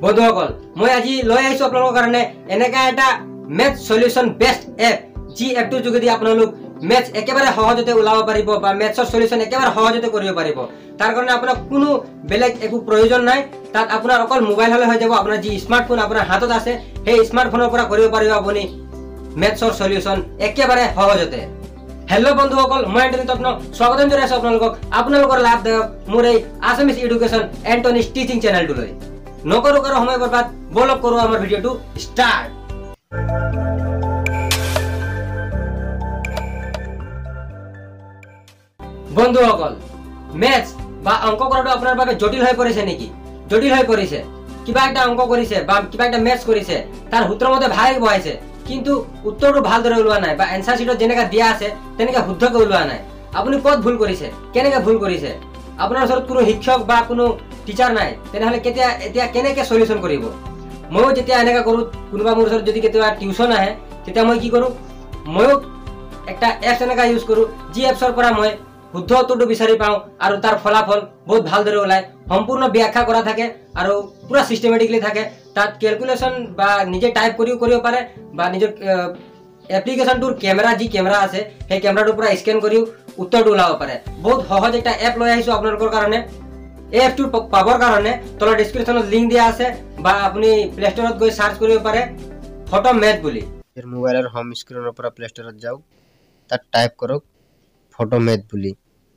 বন্ধুসকল মই আজি লৈ আহিছো আপোনালোকৰ কাৰণে এনেকা এটা ম্যাথ সলিউশন বেস্ট এপ যি এপটোৰ যোগেদি আপোনালোক ম্যাথ একেবাৰে সহজতে ওলাব পাৰিব বা ম্যাথৰ সলিউশন একেবাৰে সহজতে কৰিব পাৰিব। তাৰ কাৰণে আপোনাক কোনো বেলেগ একো প্ৰয়োজন নাই। তাত আপোনাৰ অকল মোবাইল হলে হৈ যাব। আপোনাৰ যি স্মাৰ্টফোন আপোনাৰ হাতত আছে সেই স্মাৰ্টফোনৰ পৰা কৰিব পাৰিব আপুনি ম্যাথৰ সলিউশন একেবাৰে সহজতে। হেল্লো বন্ধুসকল, মই এণ্টনি আপোনাক স্বাগতম জনাইছো আপোনালোকৰ লাভদায়ক মোৰ এই আছামিজ এডুকেশ্যন এণ্টনি টিচিং চেনেলটোলৈ। নকৰো কাৰো সময় বৰবাদ, বলক কৰো আমাৰ ভিডিওটো ষ্টাৰ্ট। বন্ধুসকল, ম্যাথ বা অংক কৰাটো আপোনাৰ বাবে জটিল হৈ পৰিছে নেকি? জটিল হৈ পৰিছে, কিবা একটা অংক কৰিছে বা কিবা একটা ম্যাথ কৰিছে, তাৰ সূত্ৰ মতে ভাই বহাইছে, কিন্তু উত্তৰটো ভালদৰে ওলোৱা নাই বা এনসাৰ শিটত যেনেকা দিয়া আছে তেনেকা শুদ্ধকৈ ওলোৱা নাই। আপুনি ক'ত ভুল কৰিছে, কেনেকে ভুল কৰিছে? আপোনাৰ ওচৰত কোনো শিক্ষক বা কোনো টিচাৰ নাই, তেনেহলে এতিয়া কেনেকে সলিউশন কৰিব? ময়ো যেতিয়া এনেকা কৰো, কোনোবা মোৰ ওচৰত যদি কেতিয়াবা টিউশন আহে তেতিয়া মই কি কৰো, ময়ো একটা এপছ এনেকা ইউজ কৰো যি এপছৰ পৰা মই শুদ্ধ উত্তৰটো বিচাৰি পাওঁ আৰু তাৰ ফলাফল বহুত ভালদৰে ওলায়। সম্পূৰ্ণ ব্যাখ্যা কৰা থাকে আৰু পুৰা সিস্টেমেটিকলি থাকে। তাত ক্যালকুলেশন বা নিজে টাইপ কৰিও কৰিব পাৰে বা নিজৰ এপ্লিকেশনটোৰ যি কেমেৰা আছে সেই কেমেৰাটোৰ পৰা স্ক্যান কৰিও উত্তৰটো ওলাব পাৰে। বহুত সহজ একটা এপ লৈ আহিছো আপোনালোকৰ কাৰণে। এই এপটো পাবৰ কাৰণে তলৰ ডেসক্ৰিপশনত লিংক দিয়া আছে বা আপুনি প্লে ষ্টৰত গৈ সাৰ্চ কৰিব পাৰে ফটোমেথ বুলি। মোবাইলৰ হোম স্ক্ৰিনৰ পৰা প্লে ষ্টৰত যাওক, তাত টাইপ কৰক ফটোমেথ বুলি,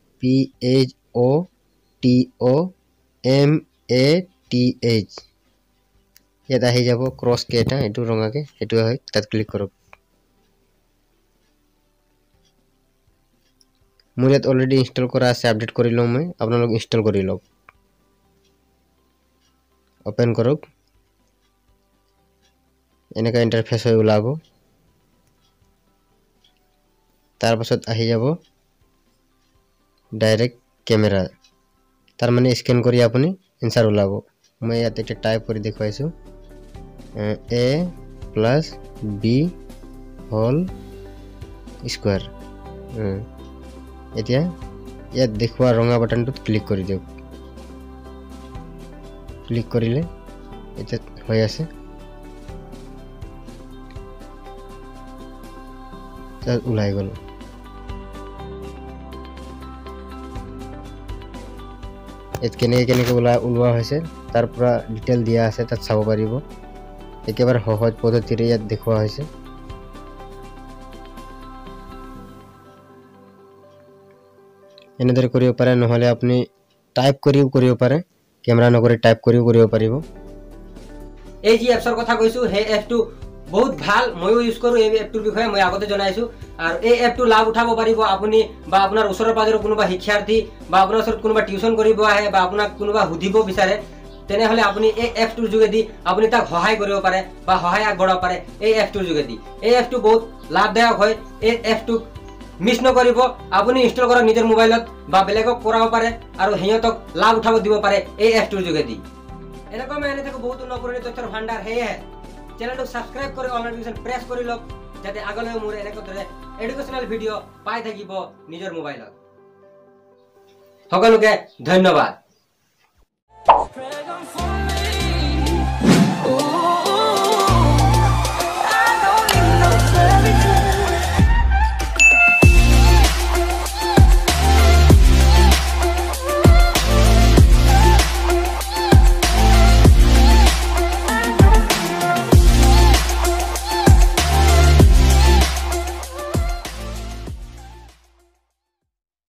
PHOTOMATH। ইয়াত আহি যাব ক্ৰছ কে এটা, এইটো ৰঙাকে, এইটো হয়, তাত ক্লিক কৰক। মোৰ ইয়াত অলৰেডি ইনষ্টল কৰা আছে, আপডেট কৰি লওঁ মই, আপোনালোক ইনষ্টল কৰি লওক। ওপেন কৰক, এনেকা ইণ্টাৰফেচ হৈ ওলাব। তাৰপাছত আহি যাব ডাইৰেক্ট কেমেৰা, তাৰ মানে স্ক্যান কৰি আপুনি এনসাৰ ওলাব। মই ইয়াত এটা টাইপ কৰি দেখুৱাইছো, A+B² এতিয়া ইয়াত দেখুৱা ৰঙা বাটনটোত ক্লিক কৰি দিয়ক। ক্লিক কৰিলে এতিয়া হৈ আছে, তাত ওলাই গ'ল। ইয়াত কেনেকে ওলোৱা হৈছে তাৰ পৰা ডিটেইল দিয়া আছে, তাত চাব পাৰিব। একেবাৰে সহজ পদ্ধতিৰে ইয়াত দেখুওৱা হৈছে। এনেদৰে কৰিব পাৰে, নহলে আপুনি টাইপ কৰিও কৰিব পাৰে, কেমেৰা নকৰি টাইপ কৰিও কৰিব পাৰিব। এই যি এপছৰ কথা কৈছো সেই এপটো বহুত ভাল, ময়ো ইউজ কৰো। এই এপটোৰ বিষয়ে মই আগতে জনাইছো। আৰু এই এপটো লাভ উঠাব পাৰিব আপুনি বা আপোনাৰ ওচৰৰ পাজৰৰ কোনোবা শিক্ষাৰ্থী বা আপোনাৰ ওচৰত কোনোবা টিউশন কৰিব আহে বা আপোনাক কোনোবা সুধিব বিচাৰে, তেনেহলে আপুনি এই এপটোৰ যোগেদি আপুনি তাক সহায় কৰিব পাৰে বা সহায় আগবঢ়াব পাৰে এই এপটোৰ যোগেদি। এই এপটো বহুত লাভদায়ক হয়। এই এপটোক মিছ নকৰিব, আপুনি ইনষ্টল কৰক নিজৰ মোবাইলত বা বেলেগক কৰাব পাৰে আৰু সিহঁতক লাভ উঠাব দিব পাৰে এই এপটোৰ যোগেদি। এনেকৈ মই এনে থাকো বহুত নপুৰণি তথ্যৰ ভাণ্ডাৰ। সেয়েহে চেনেলটো সাবস্ক্ৰাইব কৰি অল নটিফিকেশ্যন প্ৰেছ কৰি লওক, যাতে আগলৈ মোৰ এনেকুৱা দৰে এডুকেশ্যনেল ভিডিঅ' পাই থাকিব নিজৰ মোবাইলত। সকলোকে ধন্যবাদ।